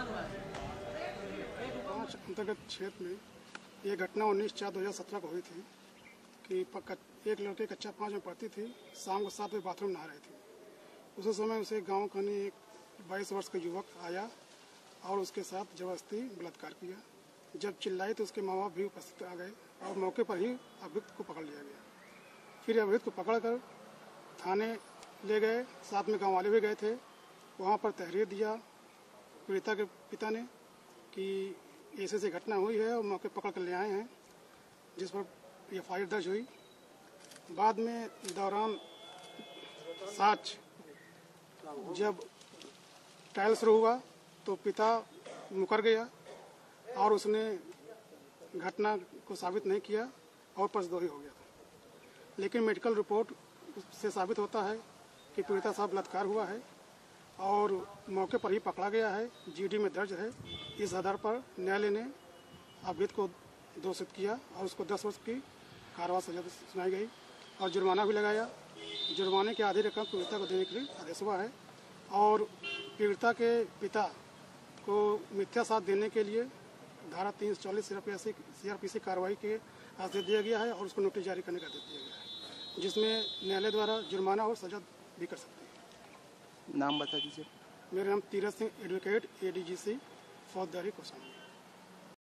5 अंतर्गत क्षेत्र में ये घटना 19/4/2017 को हुई थी कि एक लड़के कक्षा 5 में पढ़ती थी। शाम को 7 बजे बाथरूम नहा रही थी। उसी समय उसे गांव का एक 22 वर्ष का युवक आया और उसके साथ जबरदस्ती बलात्कार किया। जब चिल्लाई तो उसके माँ बाप भी उपस्थित आ गए और मौके पर ही अभियुक्त को पकड़ लिया गया। फिर अभियुक्त को पकड़कर थाने ले गए, साथ में गाँव वाले भी गए थे। वहाँ पर तहरीर दिया पीड़िता के पिता ने कि ऐसी घटना हुई है और मौके पकड़ कर ले आए हैं, जिस पर FIR दर्ज हुई। बाद में दौरान साक्ष्य जब ट्रायल शुरू हुआ तो पिता मुकर गया और उसने घटना को साबित नहीं किया और पक्षधोही हो गया था। लेकिन मेडिकल रिपोर्ट से साबित होता है कि पीड़िता साहब बलात्कार हुआ है और मौके पर ही पकड़ा गया है, GD में दर्ज है। इस आधार पर न्यायालय ने अभियुक्त को दोषित किया और उसको 10 वर्ष की कारावास सजा सुनाई गई और जुर्माना भी लगाया। जुर्माने की आधी रकम पीड़िता को देने के लिए आदेश हुआ है और पीड़िता के पिता को मिथ्या साथ देने के लिए धारा 340 CRPC कार्रवाई के आदेश दिया गया है और उसको नोटिस जारी करने का आदेश दिया गया है, जिसमें न्यायालय द्वारा जुर्माना और सजा भी कर सकते हैं। नाम बता दीजिए। मेरा नाम तीरथ सिंह, एडवोकेट, ADGC फौजदारी कोषांग।